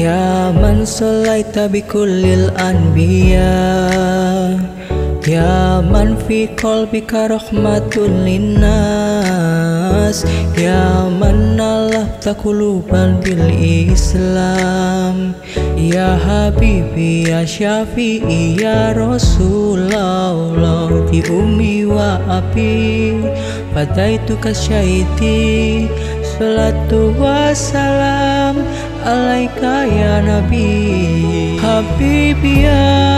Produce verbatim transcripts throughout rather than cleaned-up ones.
Ya man salaita bikullil anbiya, ya man fi qalbika rahmatun linnas, ya man nalafta quluban bil Islam, ya habibi ya syafi'i ya Rasulullah, bi ummi wa abi fadaituka syaiti, salatu wassalam alaika ya Nabi. Habibi ya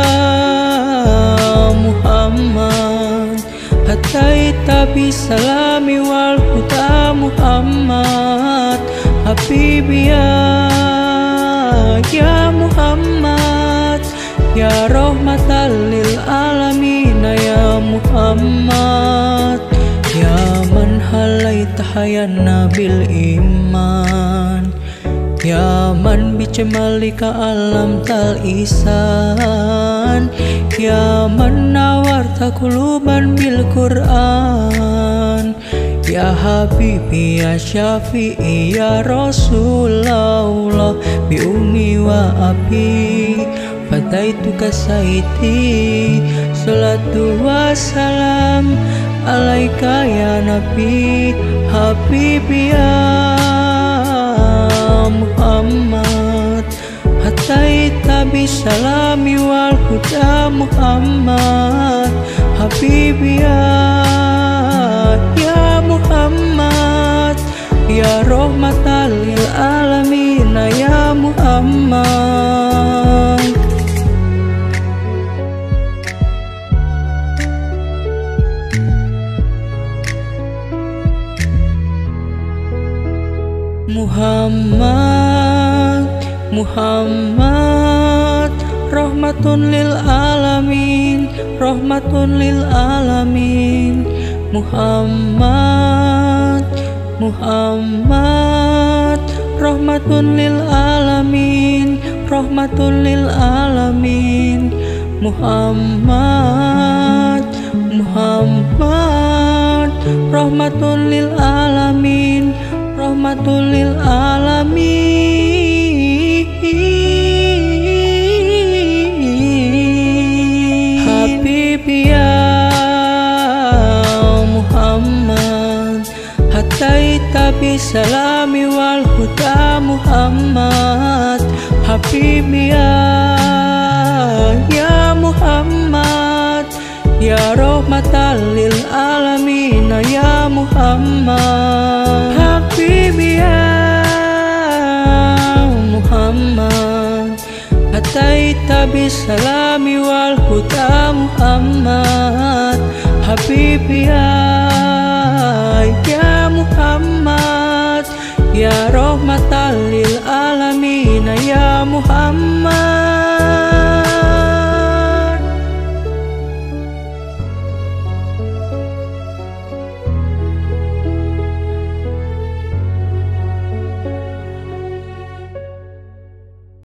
Muhammad, hataita bisalami wal huda Muhammad. Habibi ya ya Muhammad, ya rahmatan lil alamin ya Muhammad, ya man halaita hayana bil iman, ya man bijamalika alam tal isan, ya man nawarta quluban bil Qur'an, ya habibi ya syafi'i ya Rasulullah, bi ummi wa abi fadaituka saiti, salatu wassalam alaika ya Nabi. Habibi ya Muhammad, hataita bisalami wal huda Muhammad. Habibi ya ya Muhammad, ya rahmatan lil alamin ya Muhammad. Muhammad, Muhammad, rahmatun lil alamin, rahmatun lil alamin. Muhammad, Muhammad, rahmatun lil alamin, rahmatun lil alamin. Muhammad, Muhammad, rahmatun lil alamin, rahmatul lil alamin. Habibi ya Muhammad, hataita bisalami wal huda Muhammad. Habibi ya ya Muhammad, ya rahmatan lil alamin ya Muhammad. Habibi ya Muhammad, hataita bisalami wal huda Muhammad. Habibi ya ya Muhammad, ya rahmatan lil alamin ya Muhammad.